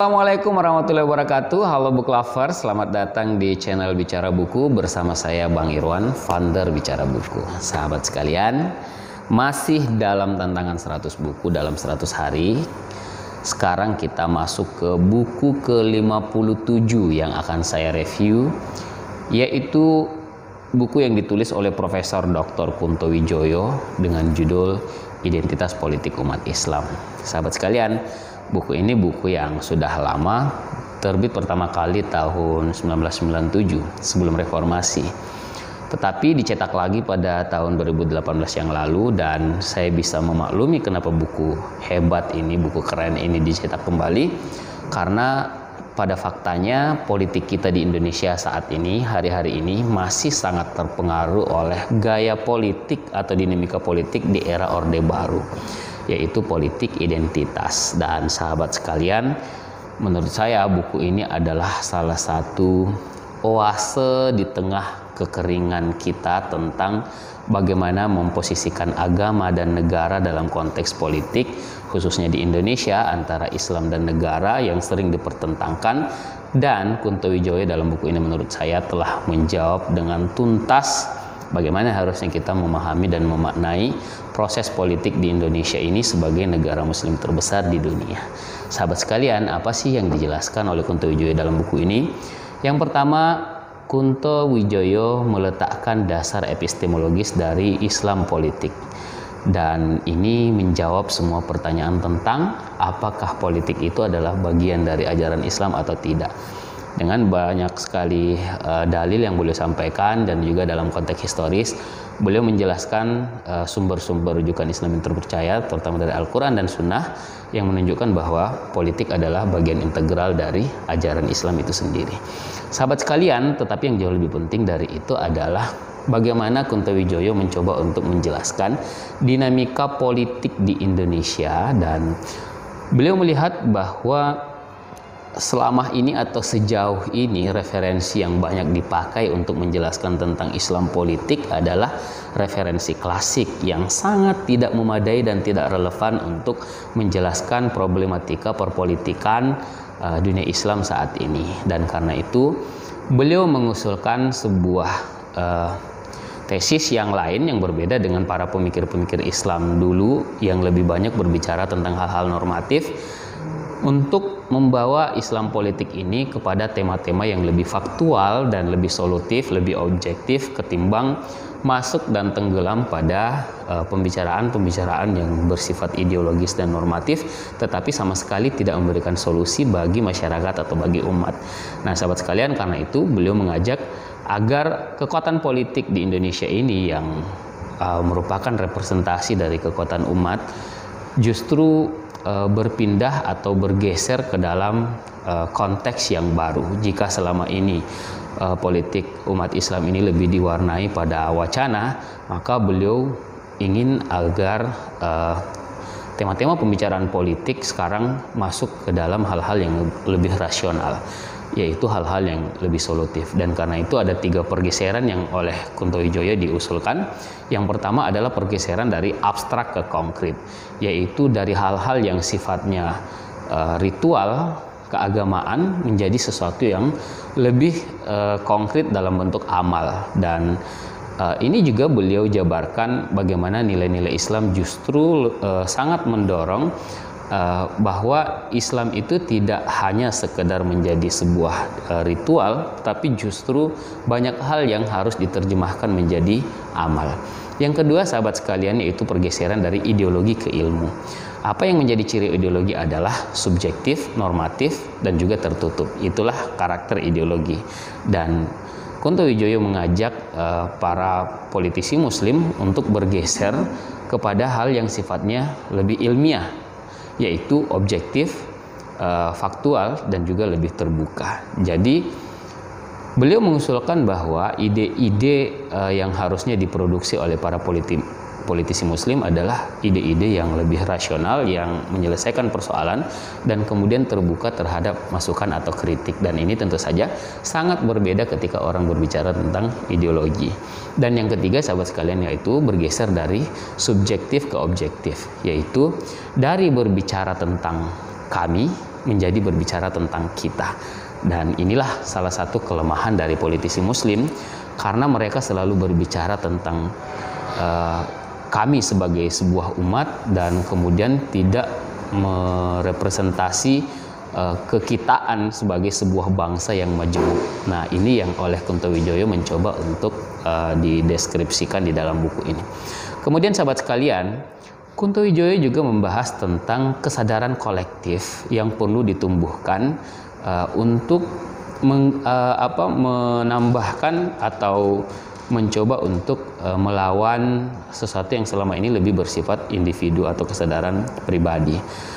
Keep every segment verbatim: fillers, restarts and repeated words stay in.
Assalamualaikum warahmatullahi wabarakatuh. Halo book lovers, selamat datang di channel Bicara Buku bersama saya Bang Irwan, founder Bicara Buku. Sahabat sekalian, masih dalam tantangan seratus buku dalam seratus hari. Sekarang kita masuk ke buku ke lima puluh tujuh yang akan saya review, yaitu buku yang ditulis oleh Profesor Doktor Kunto Wijoyo dengan judul Identitas Politik Umat Islam. Sahabat sekalian, buku ini buku yang sudah lama, terbit pertama kali tahun seribu sembilan ratus sembilan puluh tujuh sebelum reformasi. Tetapi dicetak lagi pada tahun dua ribu delapan belas yang lalu, dan saya bisa memaklumi kenapa buku hebat ini, buku keren ini dicetak kembali, karena pada faktanya politik kita di Indonesia saat ini, hari-hari ini masih sangat terpengaruh oleh gaya politik atau dinamika politik di era Orde Baru, yaitu politik identitas. Dan sahabat sekalian, menurut saya buku ini adalah salah satu oase di tengah kekeringan kita tentang bagaimana memposisikan agama dan negara dalam konteks politik, khususnya di Indonesia, antara Islam dan negara yang sering dipertentangkan. Dan Kunto Wijoyo dalam buku ini menurut saya telah menjawab dengan tuntas bagaimana harusnya kita memahami dan memaknai proses politik di Indonesia ini sebagai negara muslim terbesar di dunia. Sahabat sekalian, apa sih yang dijelaskan oleh Kunto Wijoyo dalam buku ini? Yang pertama, Kunto Wijoyo meletakkan dasar epistemologis dari Islam politik. Dan ini menjawab semua pertanyaan tentang apakah politik itu adalah bagian dari ajaran Islam atau tidak. Dengan banyak sekali uh, dalil yang beliau sampaikan, dan juga dalam konteks historis beliau menjelaskan uh, sumber-sumber rujukan Islam yang terpercaya, terutama dari Al-Quran dan Sunnah, yang menunjukkan bahwa politik adalah bagian integral dari ajaran Islam itu sendiri. Sahabat sekalian, tetapi yang jauh lebih penting dari itu adalah bagaimana Kunto Wijoyo mencoba untuk menjelaskan dinamika politik di Indonesia, dan beliau melihat bahwa selama ini atau sejauh ini referensi yang banyak dipakai untuk menjelaskan tentang Islam politik adalah referensi klasik yang sangat tidak memadai dan tidak relevan untuk menjelaskan problematika perpolitikan uh, dunia Islam saat ini. Dan karena itu beliau mengusulkan sebuah uh, tesis yang lain yang berbeda dengan para pemikir-pemikir Islam dulu yang lebih banyak berbicara tentang hal-hal normatif, untuk membawa Islam politik ini kepada tema-tema yang lebih faktual dan lebih solutif, lebih objektif ketimbang masuk dan tenggelam pada pembicaraan-pembicaraan uh, yang bersifat ideologis dan normatif, tetapi sama sekali tidak memberikan solusi bagi masyarakat atau bagi umat. Nah, sahabat sekalian, karena itu beliau mengajak agar kekuatan politik di Indonesia ini yang uh, merupakan representasi dari kekuatan umat justru uh, berpindah atau bergeser ke dalam uh, konteks yang baru. Jika selama ini uh, politik umat Islam ini lebih diwarnai pada wacana, maka beliau ingin agar uh, tema-tema pembicaraan politik sekarang masuk ke dalam hal-hal yang lebih rasional, yaitu hal-hal yang lebih solutif. Dan karena itu ada tiga pergeseran yang oleh Kunto Wijoyo diusulkan. Yang pertama adalah pergeseran dari abstrak ke konkret, yaitu dari hal-hal yang sifatnya uh, ritual keagamaan menjadi sesuatu yang lebih uh, konkret dalam bentuk amal. Dan uh, ini juga beliau jabarkan bagaimana nilai-nilai Islam justru uh, sangat mendorong Uh, bahwa Islam itu tidak hanya sekedar menjadi sebuah uh, ritual, tapi justru banyak hal yang harus diterjemahkan menjadi amal. Yang kedua, sahabat sekalian, yaitu pergeseran dari ideologi ke ilmu. Apa yang menjadi ciri ideologi adalah subjektif, normatif, dan juga tertutup. Itulah karakter ideologi. Dan Kunto Wijoyo mengajak uh, para politisi muslim untuk bergeser kepada hal yang sifatnya lebih ilmiah, yaitu objektif, uh, faktual, dan juga lebih terbuka. Jadi beliau mengusulkan bahwa ide-ide uh, yang harusnya diproduksi oleh para politi politisi muslim adalah ide-ide yang lebih rasional, yang menyelesaikan persoalan dan kemudian terbuka terhadap masukan atau kritik. Dan ini tentu saja sangat berbeda ketika orang berbicara tentang ideologi. Dan yang ketiga, sahabat sekalian, yaitu bergeser dari subjektif ke objektif, yaitu dari berbicara tentang kami menjadi berbicara tentang kita. Dan inilah salah satu kelemahan dari politisi muslim, karena mereka selalu berbicara tentang uh, kami sebagai sebuah umat dan kemudian tidak merepresentasi uh, kekitaan sebagai sebuah bangsa yang majemuk. Nah, ini yang oleh Kunto Wijoyo mencoba untuk uh, dideskripsikan di dalam buku ini. Kemudian sahabat sekalian, Kunto Wijoyo juga membahas tentang kesadaran kolektif yang perlu ditumbuhkan uh, untuk meng, uh, apa, menambahkan atau mencoba untuk uh, melawan sesuatu yang selama ini lebih bersifat individu atau kesadaran pribadi.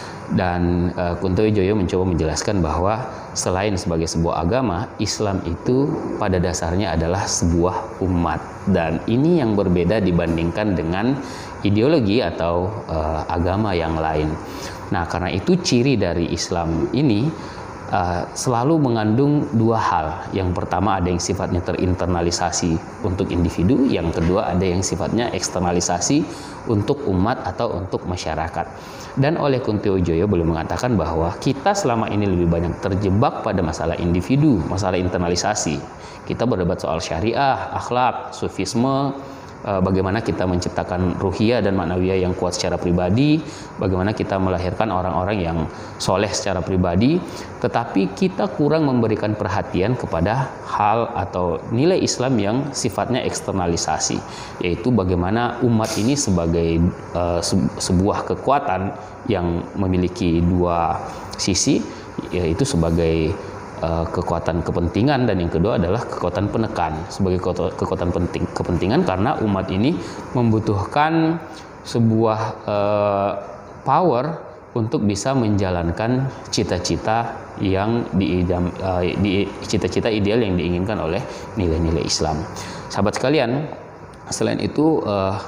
Dan uh, Kunto Wijoyo mencoba menjelaskan bahwa selain sebagai sebuah agama, Islam itu pada dasarnya adalah sebuah umat, dan ini yang berbeda dibandingkan dengan ideologi atau uh, agama yang lain. Nah, karena itu ciri dari Islam ini uh, selalu mengandung dua hal. Yang pertama ada yang sifatnya terinternalisasi untuk individu, yang kedua ada yang sifatnya eksternalisasi untuk umat atau untuk masyarakat. Dan oleh Kunto Wijoyo boleh mengatakan bahwa kita selama ini lebih banyak terjebak pada masalah individu, masalah internalisasi. Kita berdebat soal syariah, akhlak, sufisme, bagaimana kita menciptakan ruhiyah dan maknawiyah yang kuat secara pribadi, bagaimana kita melahirkan orang-orang yang soleh secara pribadi, tetapi kita kurang memberikan perhatian kepada hal atau nilai Islam yang sifatnya eksternalisasi, yaitu bagaimana umat ini sebagai uh, sebuah kekuatan yang memiliki dua sisi, yaitu sebagai Uh, kekuatan kepentingan, dan yang kedua adalah kekuatan penekan. Sebagai kekuatan penting, kepentingan karena umat ini membutuhkan sebuah uh, power untuk bisa menjalankan cita-cita yang diidam, uh, di cita-cita ideal yang diinginkan oleh nilai-nilai Islam. Sahabat sekalian, selain itu uh,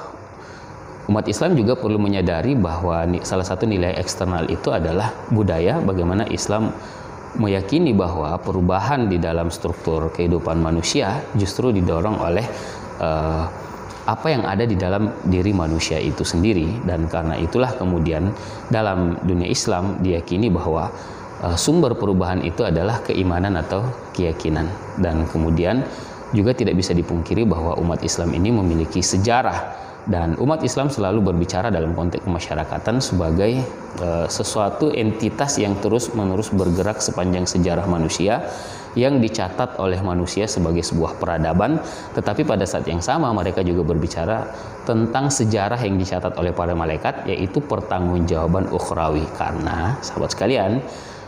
umat Islam juga perlu menyadari bahwa salah satu nilai eksternal itu adalah budaya, bagaimana Islam meyakini bahwa perubahan di dalam struktur kehidupan manusia justru didorong oleh uh, apa yang ada di dalam diri manusia itu sendiri. Dan karena itulah kemudian dalam dunia Islam diyakini bahwa uh, sumber perubahan itu adalah keimanan atau keyakinan. Dan kemudian juga tidak bisa dipungkiri bahwa umat Islam ini memiliki sejarah, dan umat Islam selalu berbicara dalam konteks kemasyarakatan sebagai uh, sesuatu entitas yang terus-menerus bergerak sepanjang sejarah manusia, yang dicatat oleh manusia sebagai sebuah peradaban. Tetapi pada saat yang sama mereka juga berbicara tentang sejarah yang dicatat oleh para malaikat, yaitu pertanggungjawaban ukhrawi. Karena sahabat sekalian,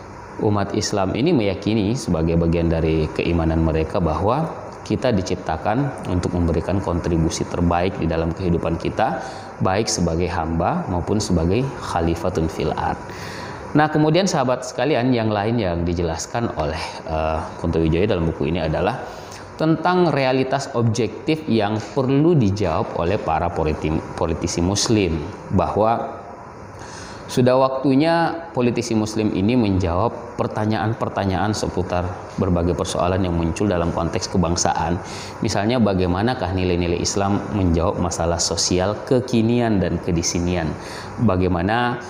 umat Islam ini meyakini sebagai bagian dari keimanan mereka bahwa kita diciptakan untuk memberikan kontribusi terbaik di dalam kehidupan kita, baik sebagai hamba maupun sebagai khalifatun fil ard. Nah, kemudian sahabat sekalian, yang lain yang dijelaskan oleh uh, Kunto Wijoyo dalam buku ini adalah tentang realitas objektif yang perlu dijawab oleh para politisi muslim, bahwa sudah waktunya politisi muslim ini menjawab pertanyaan-pertanyaan seputar berbagai persoalan yang muncul dalam konteks kebangsaan. Misalnya, bagaimanakah nilai-nilai Islam menjawab masalah sosial kekinian dan kedisinian? Bagaimana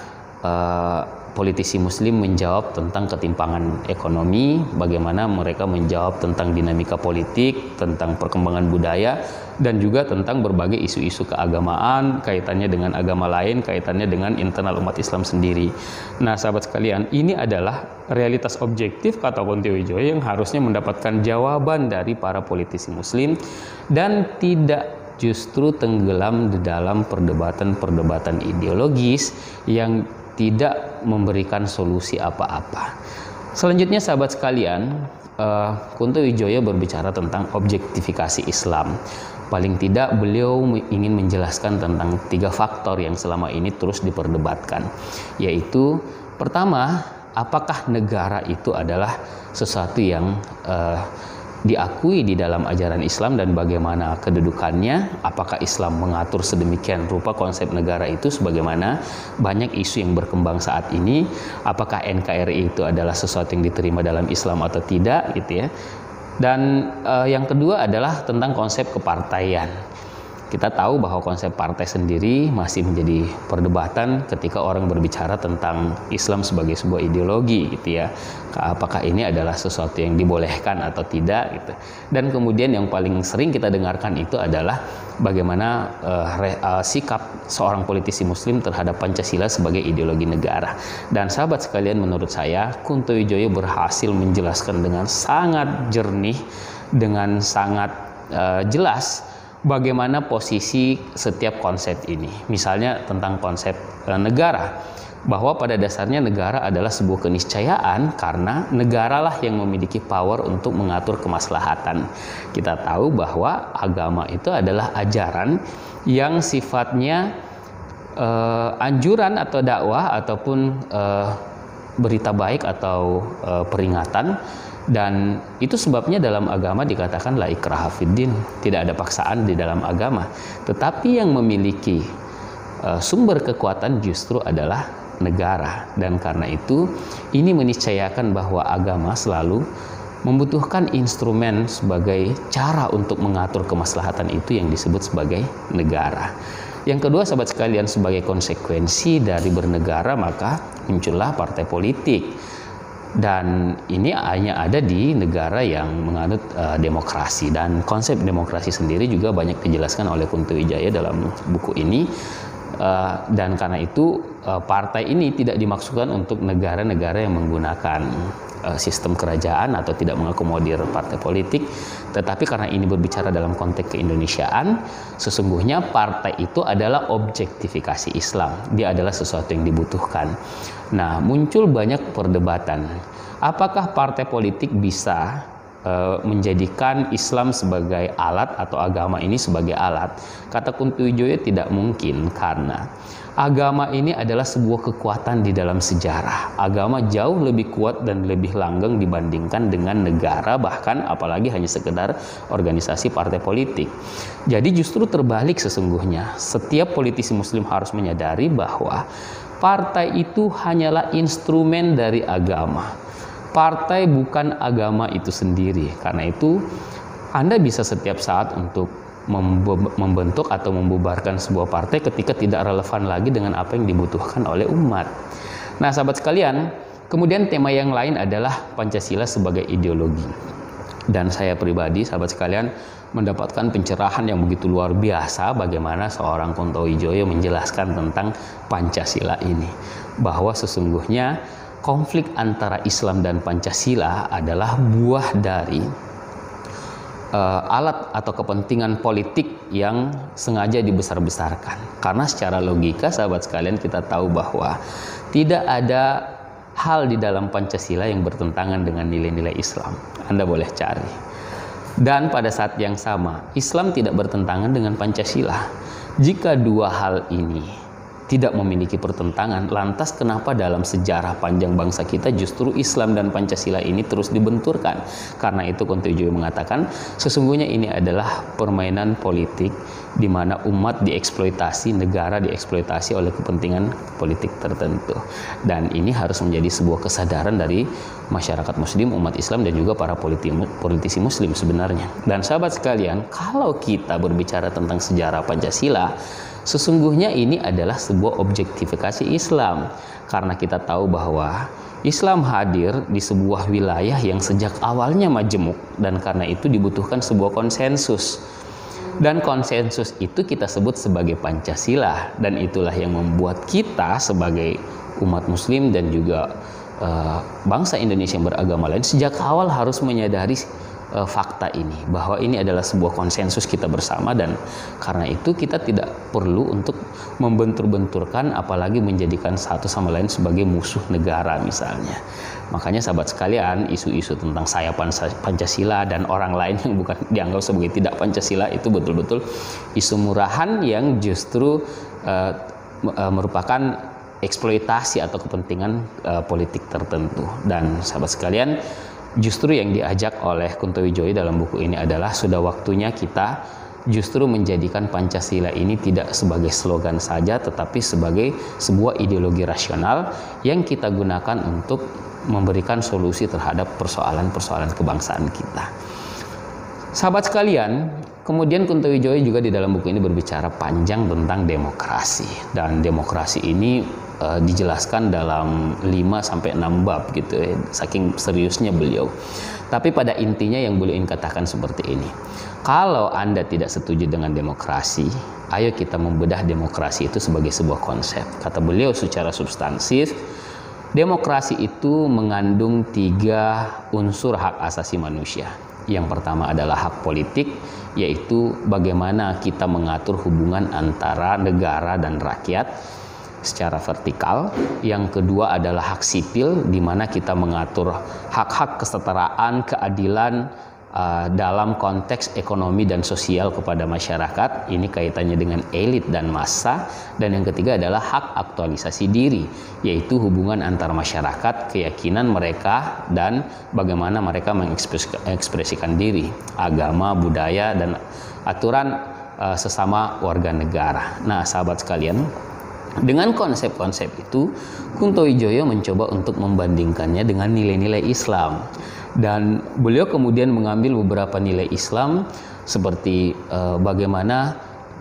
uh, politisi muslim menjawab tentang ketimpangan ekonomi, bagaimana mereka menjawab tentang dinamika politik, tentang perkembangan budaya, dan juga tentang berbagai isu-isu keagamaan, kaitannya dengan agama lain, kaitannya dengan internal umat Islam sendiri. Nah, sahabat sekalian, ini adalah realitas objektif, kata Kunto Wijoyo, yang harusnya mendapatkan jawaban dari para politisi muslim dan tidak justru tenggelam di dalam perdebatan-perdebatan ideologis yang tidak memberikan solusi apa-apa. Selanjutnya sahabat sekalian, uh, Kunto Wijoyo berbicara tentang objektifikasi Islam. Paling tidak beliau ingin menjelaskan tentang tiga faktor yang selama ini terus diperdebatkan, yaitu pertama, apakah negara itu adalah sesuatu yang uh, diakui di dalam ajaran Islam dan bagaimana kedudukannya? Apakah Islam mengatur sedemikian rupa konsep negara itu sebagaimana banyak isu yang berkembang saat ini? Apakah N K R I itu adalah sesuatu yang diterima dalam Islam atau tidak, gitu ya? Dan uh, yang kedua adalah tentang konsep kepartaian. Kita tahu bahwa konsep partai sendiri masih menjadi perdebatan ketika orang berbicara tentang Islam sebagai sebuah ideologi gitu ya. Apakah ini adalah sesuatu yang dibolehkan atau tidak gitu. Dan kemudian yang paling sering kita dengarkan itu adalah bagaimana uh, re, uh, sikap seorang politisi muslim terhadap Pancasila sebagai ideologi negara. Dan sahabat sekalian, menurut saya Kunto Wijoyo berhasil menjelaskan dengan sangat jernih, dengan sangat uh, jelas bagaimana posisi setiap konsep ini. Misalnya tentang konsep e, negara, bahwa pada dasarnya negara adalah sebuah keniscayaan karena negaralah yang memiliki power untuk mengatur kemaslahatan. Kita tahu bahwa agama itu adalah ajaran yang sifatnya e, anjuran atau dakwah ataupun e, berita baik atau e, peringatan. Dan itu sebabnya dalam agama dikatakan la ikraha fiddin, tidak ada paksaan di dalam agama. Tetapi yang memiliki uh, sumber kekuatan justru adalah negara. Dan karena itu ini meniscayakan bahwa agama selalu membutuhkan instrumen sebagai cara untuk mengatur kemaslahatan itu yang disebut sebagai negara. Yang kedua, sahabat sekalian, sebagai konsekuensi dari bernegara maka muncullah partai politik. Dan ini hanya ada di negara yang menganut uh, demokrasi, dan konsep demokrasi sendiri juga banyak dijelaskan oleh Kunto Wijaya dalam buku ini. Uh, dan karena itu uh, partai ini tidak dimaksudkan untuk negara-negara yang menggunakan uh, sistem kerajaan atau tidak mengakomodir partai politik, tetapi karena ini berbicara dalam konteks keindonesiaan, sesungguhnya partai itu adalah objektifikasi Islam. Dia adalah sesuatu yang dibutuhkan. Nah, muncul banyak perdebatan. Apakah partai politik bisa Uh, menjadikan Islam sebagai alat atau agama ini sebagai alat? Kata Kunto Wijoyo tidak mungkin, karena agama ini adalah sebuah kekuatan di dalam sejarah. Agama jauh lebih kuat dan lebih langgeng dibandingkan dengan negara, bahkan apalagi hanya sekedar organisasi partai politik. Jadi justru terbalik sesungguhnya. Setiap politisi muslim harus menyadari bahwa partai itu hanyalah instrumen dari agama. Partai bukan agama itu sendiri. Karena itu Anda bisa setiap saat untuk membentuk atau membubarkan sebuah partai ketika tidak relevan lagi dengan apa yang dibutuhkan oleh umat. Nah, sahabat sekalian, kemudian tema yang lain adalah Pancasila sebagai ideologi. Dan saya pribadi, sahabat sekalian, mendapatkan pencerahan yang begitu luar biasa bagaimana seorang Kunto Wijoyo menjelaskan tentang Pancasila ini, bahwa sesungguhnya konflik antara Islam dan Pancasila adalah buah dari uh, alat atau kepentingan politik yang sengaja dibesar-besarkan. Karena secara logika, sahabat sekalian, kita tahu bahwa tidak ada hal di dalam Pancasila yang bertentangan dengan nilai-nilai Islam. Anda boleh cari. Dan pada saat yang sama, Islam tidak bertentangan dengan Pancasila. Jika dua hal ini tidak memiliki pertentangan, lantas kenapa dalam sejarah panjang bangsa kita justru Islam dan Pancasila ini terus dibenturkan? Karena itu Kunto Wijoyo mengatakan sesungguhnya ini adalah permainan politik di mana umat dieksploitasi, negara dieksploitasi oleh kepentingan politik tertentu. Dan ini harus menjadi sebuah kesadaran dari masyarakat muslim, umat Islam, dan juga para politisi muslim sebenarnya. Dan sahabat sekalian, kalau kita berbicara tentang sejarah Pancasila, sesungguhnya ini adalah sebuah objektifikasi Islam, karena kita tahu bahwa Islam hadir di sebuah wilayah yang sejak awalnya majemuk, dan karena itu dibutuhkan sebuah konsensus. Dan konsensus itu kita sebut sebagai Pancasila, dan itulah yang membuat kita sebagai umat muslim dan juga uh, bangsa Indonesia yang beragama lain sejak awal harus menyadari uh, fakta ini, bahwa ini adalah sebuah konsensus kita bersama, dan karena itu kita tidak perlu untuk membentur-benturkan, apalagi menjadikan satu sama lain sebagai musuh negara misalnya. Makanya sahabat sekalian, isu-isu tentang sayapan Pancasila dan orang lain yang bukan dianggap sebagai tidak Pancasila itu betul-betul isu murahan yang justru uh, uh, merupakan eksploitasi atau kepentingan uh, politik tertentu. Dan sahabat sekalian, justru yang diajak oleh Kunto Wijoyo dalam buku ini adalah sudah waktunya kita justru menjadikan Pancasila ini tidak sebagai slogan saja, tetapi sebagai sebuah ideologi rasional yang kita gunakan untuk memberikan solusi terhadap persoalan-persoalan kebangsaan kita. Sahabat sekalian, Kemudian Kuntowijoyo juga di dalam buku ini berbicara panjang tentang demokrasi, dan demokrasi ini uh, dijelaskan dalam lima sampai enam bab gitu ya, saking seriusnya beliau. Tapi pada intinya yang beliau ingin katakan seperti ini. Kalau Anda tidak setuju dengan demokrasi, ayo kita membedah demokrasi itu sebagai sebuah konsep. Kata beliau secara substansif, demokrasi itu mengandung tiga unsur hak asasi manusia. Yang pertama adalah hak politik, yaitu bagaimana kita mengatur hubungan antara negara dan rakyat secara vertikal. Yang kedua adalah hak sipil, di mana kita mengatur hak-hak kesetaraan, keadilan uh, dalam konteks ekonomi dan sosial kepada masyarakat. Ini kaitannya dengan elit dan massa. Dan yang ketiga adalah hak aktualisasi diri, yaitu hubungan antar masyarakat, keyakinan mereka, dan bagaimana mereka mengekspresikan diri, agama, budaya, dan aturan uh, sesama warga negara. Nah, sahabat sekalian, dengan konsep-konsep itu, Kuntowijoyo mencoba untuk membandingkannya dengan nilai-nilai Islam. Dan beliau kemudian mengambil beberapa nilai Islam seperti uh, bagaimana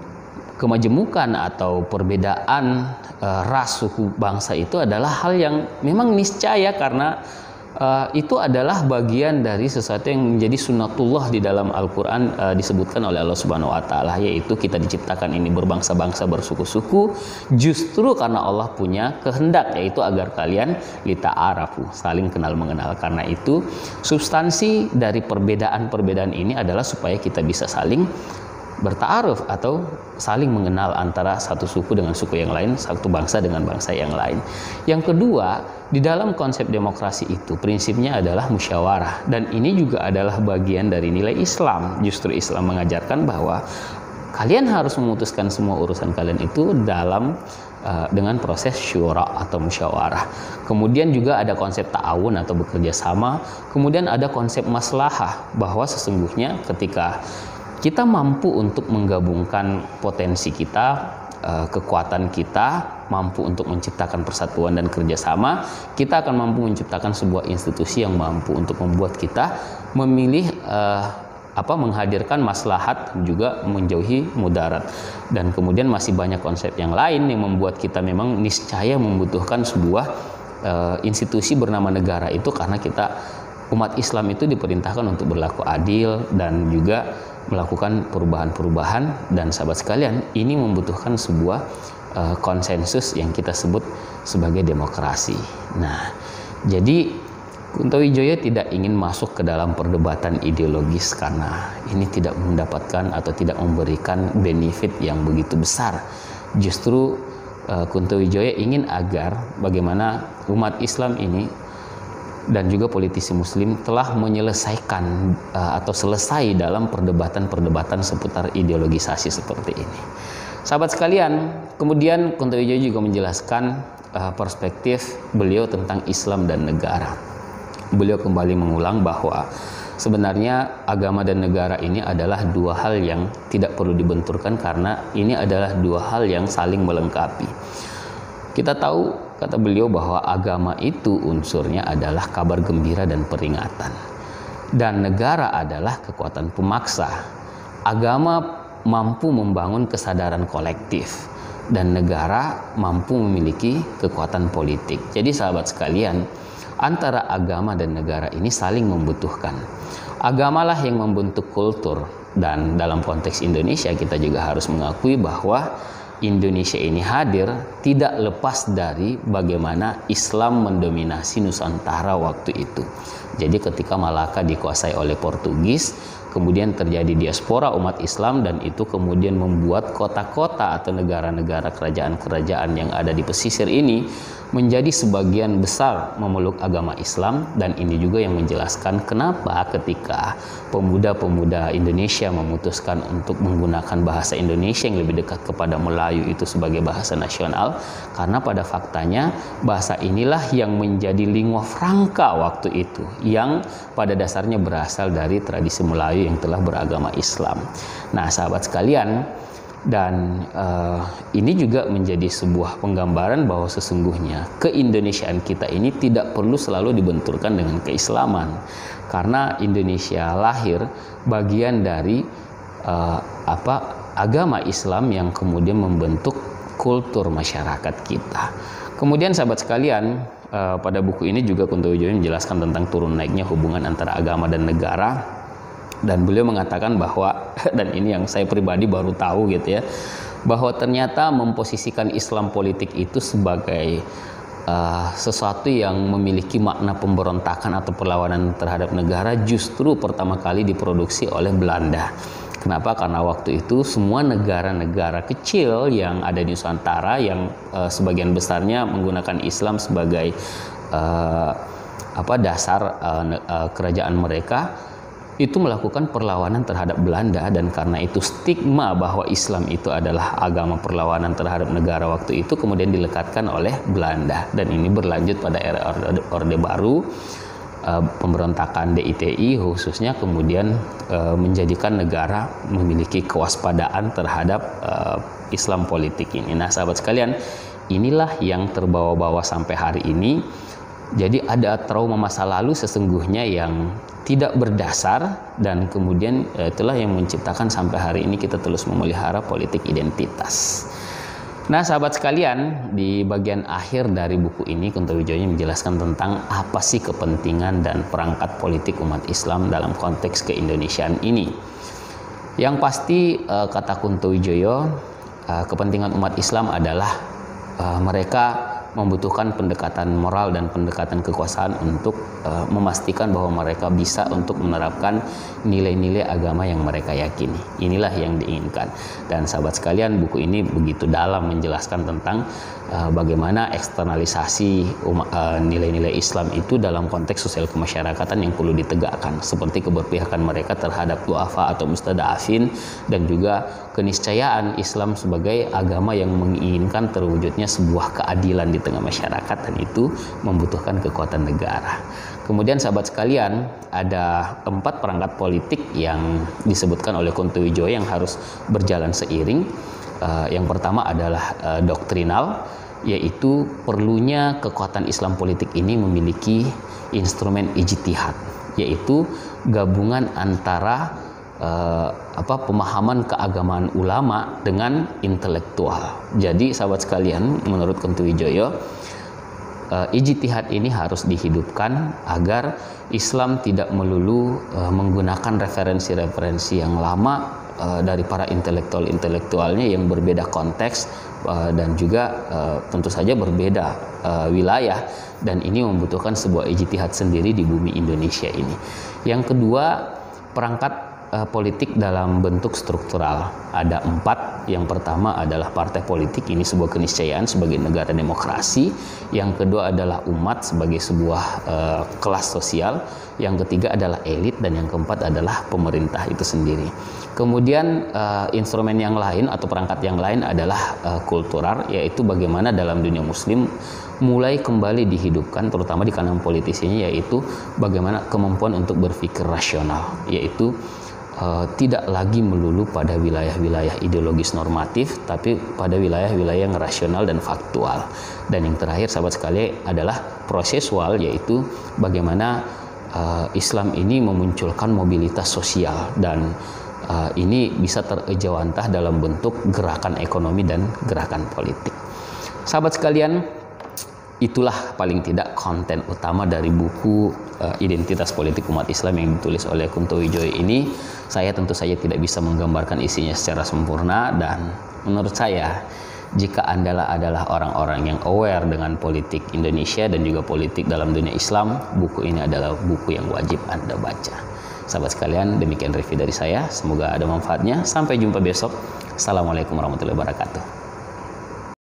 kemajemukan atau perbedaan uh, ras, suku, bangsa itu adalah hal yang memang niscaya, karena uh, itu adalah bagian dari sesuatu yang menjadi sunnatullah di dalam Al-Quran. Uh, disebutkan oleh Allah Subhanahu Wa Taala, yaitu kita diciptakan ini berbangsa-bangsa, bersuku-suku, justru karena Allah punya kehendak, yaitu agar kalian lita'arafu, saling kenal mengenal. Karena itu substansi dari perbedaan-perbedaan ini adalah supaya kita bisa saling bertaaruf atau saling mengenal antara satu suku dengan suku yang lain, satu bangsa dengan bangsa yang lain. Yang kedua, di dalam konsep demokrasi itu prinsipnya adalah musyawarah, dan ini juga adalah bagian dari nilai Islam. Justru Islam mengajarkan bahwa kalian harus memutuskan semua urusan kalian itu dalam uh, dengan proses syura atau musyawarah. Kemudian juga ada konsep ta'awun atau bekerja sama. Kemudian ada konsep maslahah, bahwa sesungguhnya ketika kita mampu untuk menggabungkan potensi kita, kekuatan kita, mampu untuk menciptakan persatuan dan kerjasama, kita akan mampu menciptakan sebuah institusi yang mampu untuk membuat kita memilih eh, apa menghadirkan maslahat, juga menjauhi mudarat. Dan kemudian masih banyak konsep yang lain yang membuat kita memang niscaya membutuhkan sebuah eh, institusi bernama negara itu, karena kita umat Islam itu diperintahkan untuk berlaku adil dan juga melakukan perubahan-perubahan. Dan sahabat sekalian, ini membutuhkan sebuah uh, konsensus yang kita sebut sebagai demokrasi. Nah, jadi Kuntowijoyo tidak ingin masuk ke dalam perdebatan ideologis, karena ini tidak mendapatkan atau tidak memberikan benefit yang begitu besar. Justru uh, Kuntowijoyo ingin agar bagaimana umat Islam ini dan juga politisi muslim telah menyelesaikan uh, atau selesai dalam perdebatan-perdebatan seputar ideologisasi seperti ini. Sahabat sekalian, kemudian Kuntowijoyo juga menjelaskan uh, perspektif beliau tentang Islam dan negara. Beliau kembali mengulang bahwa sebenarnya agama dan negara ini adalah dua hal yang tidak perlu dibenturkan, karena ini adalah dua hal yang saling melengkapi. Kita tahu, kata beliau, bahwa agama itu unsurnya adalah kabar gembira dan peringatan, dan negara adalah kekuatan pemaksa. Agama mampu membangun kesadaran kolektif, dan negara mampu memiliki kekuatan politik. Jadi sahabat sekalian, antara agama dan negara ini saling membutuhkan. Agamalah yang membentuk kultur, dan dalam konteks Indonesia kita juga harus mengakui bahwa Indonesia ini hadir tidak lepas dari bagaimana Islam mendominasi Nusantara waktu itu. Jadi ketika Malaka dikuasai oleh Portugis, kemudian terjadi diaspora umat Islam, dan itu kemudian membuat kota-kota atau negara-negara kerajaan-kerajaan yang ada di pesisir ini menjadi sebagian besar memeluk agama Islam. Dan ini juga yang menjelaskan kenapa ketika pemuda-pemuda Indonesia memutuskan untuk menggunakan bahasa Indonesia yang lebih dekat kepada Melayu itu sebagai bahasa nasional, karena pada faktanya bahasa inilah yang menjadi lingua franca waktu itu, yang pada dasarnya berasal dari tradisi Melayu yang telah beragama Islam. Nah, sahabat sekalian, dan uh, ini juga menjadi sebuah penggambaran bahwa sesungguhnya keindonesiaan kita ini tidak perlu selalu dibenturkan dengan keislaman, karena Indonesia lahir bagian dari uh, apa agama Islam yang kemudian membentuk kultur masyarakat kita. Kemudian sahabat sekalian, uh, pada buku ini juga Kunto Wijoyo menjelaskan tentang turun naiknya hubungan antara agama dan negara, dan beliau mengatakan bahwa dan ini yang saya pribadi baru tahu gitu ya, bahwa ternyata memposisikan Islam politik itu sebagai uh, sesuatu yang memiliki makna pemberontakan atau perlawanan terhadap negara justru pertama kali diproduksi oleh Belanda. Kenapa? Karena waktu itu semua negara-negara kecil yang ada di Nusantara yang uh, sebagian besarnya menggunakan Islam sebagai uh, apa dasar uh, uh, kerajaan mereka itu melakukan perlawanan terhadap Belanda, dan karena itu stigma bahwa Islam itu adalah agama perlawanan terhadap negara waktu itu kemudian dilekatkan oleh Belanda, dan ini berlanjut pada era Orde, Orde Baru. Uh, pemberontakan D I T I khususnya kemudian uh, menjadikan negara memiliki kewaspadaan terhadap uh, Islam politik ini. Nah sahabat sekalian, inilah yang terbawa-bawa sampai hari ini. Jadi ada trauma masa lalu sesungguhnya yang tidak berdasar, dan kemudian uh, itulah yang menciptakan sampai hari ini kita terus memelihara politik identitas. Nah sahabat sekalian, di bagian akhir dari buku ini Kunto Wijoyo menjelaskan tentang apa sih kepentingan dan perangkat politik umat Islam dalam konteks keindonesiaan ini. Yang pasti uh, kata Kunto Wijoyo, uh, kepentingan umat Islam adalah uh, mereka membutuhkan pendekatan moral dan pendekatan kekuasaan untuk uh, memastikan bahwa mereka bisa untuk menerapkan nilai-nilai agama yang mereka yakini. Inilah yang diinginkan. Dan sahabat sekalian, buku ini begitu dalam menjelaskan tentang uh, bagaimana eksternalisasi nilai-nilai uh, Islam itu dalam konteks sosial kemasyarakatan yang perlu ditegakkan, seperti keberpihakan mereka terhadap duafa atau mustadafin, dan juga keniscayaan Islam sebagai agama yang menginginkan terwujudnya sebuah keadilan di tengah masyarakat, dan itu membutuhkan kekuatan negara. Kemudian sahabat sekalian, ada empat perangkat politik yang disebutkan oleh Kunto Wijoyo yang harus berjalan seiring. Uh, yang pertama adalah uh, doktrinal, yaitu perlunya kekuatan Islam politik ini memiliki instrumen ijtihad, yaitu gabungan antara Uh, apa pemahaman keagamaan ulama dengan intelektual. Jadi sahabat sekalian, menurut Kunto Wijoyo, uh, ijtihad ini harus dihidupkan agar Islam tidak melulu uh, menggunakan referensi-referensi yang lama uh, dari para intelektual-intelektualnya yang berbeda konteks uh, dan juga uh, tentu saja berbeda uh, wilayah, dan ini membutuhkan sebuah ijtihad sendiri di bumi Indonesia ini. Yang kedua, perangkat politik dalam bentuk struktural. Ada empat. Yang pertama adalah partai politik, ini sebuah keniscayaan sebagai negara demokrasi. Yang kedua adalah umat sebagai sebuah uh, kelas sosial. Yang ketiga adalah elit, dan yang keempat adalah pemerintah itu sendiri. Kemudian uh, instrumen yang lain atau perangkat yang lain adalah uh, kultural, yaitu bagaimana dalam dunia muslim mulai kembali dihidupkan terutama di kalangan politisinya, yaitu bagaimana kemampuan untuk berpikir rasional, yaitu Uh, tidak lagi melulu pada wilayah-wilayah ideologis normatif, tapi pada wilayah-wilayah yang rasional dan faktual. Dan yang terakhir sahabat sekalian adalah prosesual, yaitu bagaimana uh, Islam ini memunculkan mobilitas sosial, dan uh, ini bisa terejawantah dalam bentuk gerakan ekonomi dan gerakan politik. Sahabat sekalian, itulah paling tidak konten utama dari buku uh, Identitas Politik Umat Islam yang ditulis oleh Kunto Wijoyo ini. Saya tentu saja tidak bisa menggambarkan isinya secara sempurna, dan menurut saya jika Anda adalah orang-orang yang aware dengan politik Indonesia dan juga politik dalam dunia Islam, buku ini adalah buku yang wajib Anda baca. Sahabat sekalian, demikian review dari saya. Semoga ada manfaatnya. Sampai jumpa besok. Assalamualaikum warahmatullahi wabarakatuh.